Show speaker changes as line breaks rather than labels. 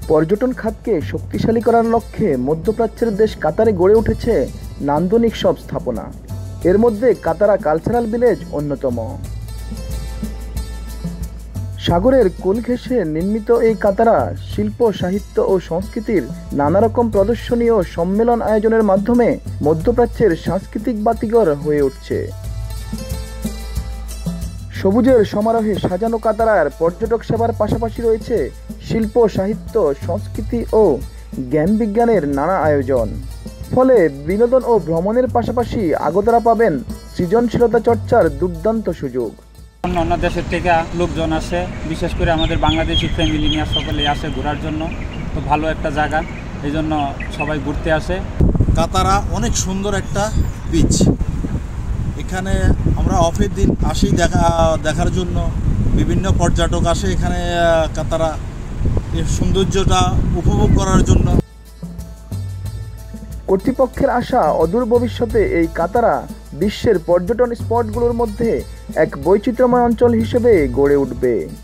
পর্যটন খাতকে শক্তিশালী করার লক্ষ্যে মধ্যপ্রাচ্যের দেশ কাতারে গড়ে উঠেছে নান্দনিক সব স্থাপনা। এর মধ্যে কাতারা কালচারাল ভিলেজ অন্যতম। সাগরের কোল ঘেঁষে নির্মিত এই কাতারা শিল্প, সাহিত্য ও সংস্কৃতির নানা রকম প্রদর্শনী ও সম্মেলন আয়োজনের মাধ্যমে মধ্যপ্রাচ্যের সাংস্কৃতিক বাতিঘর হয়ে উঠছে। সবুজের সমারোহে সাজানো কাতারার পর্যটক সেবার পাশাপাশি রয়েছে শিল্প, সাহিত্য, সংস্কৃতি ও জ্ঞান বিজ্ঞানের নানা আয়োজন। ফলে বিনোদন ও ভ্রমণের পাশাপাশি আগতরা পাবেন সৃজনশীলতা চর্চার দুর্দান্ত সুযোগ।
অন্য দেশের থেকে লোকজন আসে, বিশেষ করে আমাদের বাংলাদেশি ফ্যামিলি নিয়ে সকলে আসে ঘোরার জন্য। তো ভালো একটা জায়গা, এই জন্য সবাই ঘুরতে আসে।
কাতারা অনেক সুন্দর একটা বিচ। এখানে আমরা অফের দিন আসি দেখার জন্য। বিভিন্ন পর্যটক আসে এখানে কাতারা এর সৌন্দর্যটা উপভোগ করার জন্য।
কর্তৃপক্ষের আশা অদূর ভবিষ্যতে এই কাতারা বিশ্বের পর্যটন স্পটগুলোর মধ্যে এক বৈচিত্র্যময় অঞ্চল হিসেবে গড়ে উঠবে।